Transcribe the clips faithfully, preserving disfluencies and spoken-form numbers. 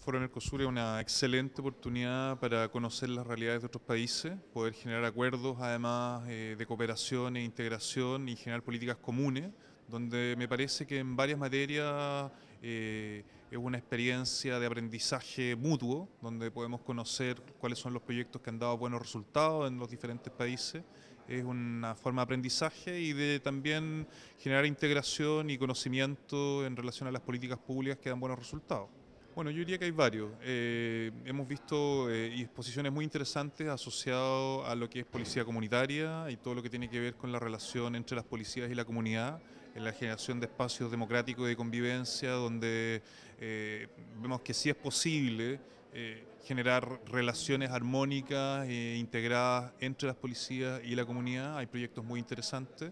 Foro Mercosur es una excelente oportunidad para conocer las realidades de otros países, poder generar acuerdos además eh, de cooperación e integración y generar políticas comunes, donde me parece que en varias materias eh, es una experiencia de aprendizaje mutuo, donde podemos conocer cuáles son los proyectos que han dado buenos resultados en los diferentes países. Es una forma de aprendizaje y de también generar integración y conocimiento en relación a las políticas públicas que dan buenos resultados. Bueno, yo diría que hay varios. Eh, hemos visto eh, exposiciones muy interesantes asociadas a lo que es policía comunitaria y todo lo que tiene que ver con la relación entre las policías y la comunidad, en la generación de espacios democráticos de convivencia, donde eh, vemos que sí es posible eh, generar relaciones armónicas e integradas entre las policías y la comunidad. Hay proyectos muy interesantes.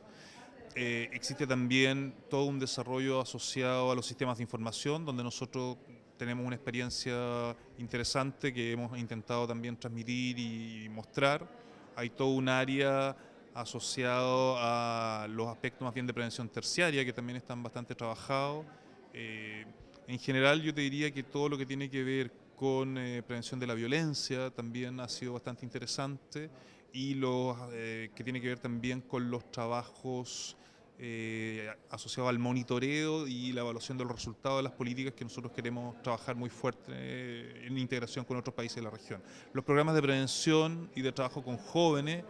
Eh, existe también todo un desarrollo asociado a los sistemas de información, donde nosotros tenemos una experiencia interesante que hemos intentado también transmitir y mostrar. Hay todo un área asociado a los aspectos más bien de prevención terciaria que también están bastante trabajados. Eh, en general yo te diría que todo lo que tiene que ver con eh, prevención de la violencia también ha sido bastante interesante y los eh, que tiene que ver también con los trabajos eh, asociados al monitoreo y la evaluación de los resultados de las políticas que nosotros queremos trabajar muy fuerte eh, en integración con otros países de la región. Los programas de prevención y de trabajo con jóvenes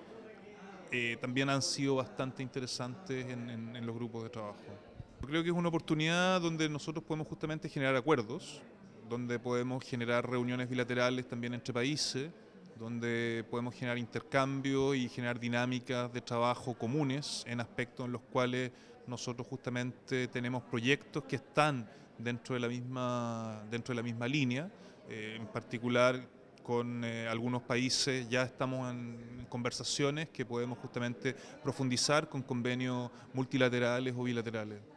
eh, también han sido bastante interesantes en, en, en los grupos de trabajo. Yo creo que es una oportunidad donde nosotros podemos justamente generar acuerdos, donde podemos generar reuniones bilaterales también entre países, donde podemos generar intercambio y generar dinámicas de trabajo comunes en aspectos en los cuales nosotros justamente tenemos proyectos que están dentro de la misma, dentro de la misma línea, eh, en particular con eh, algunos países ya estamos en conversaciones que podemos justamente profundizar con convenios multilaterales o bilaterales.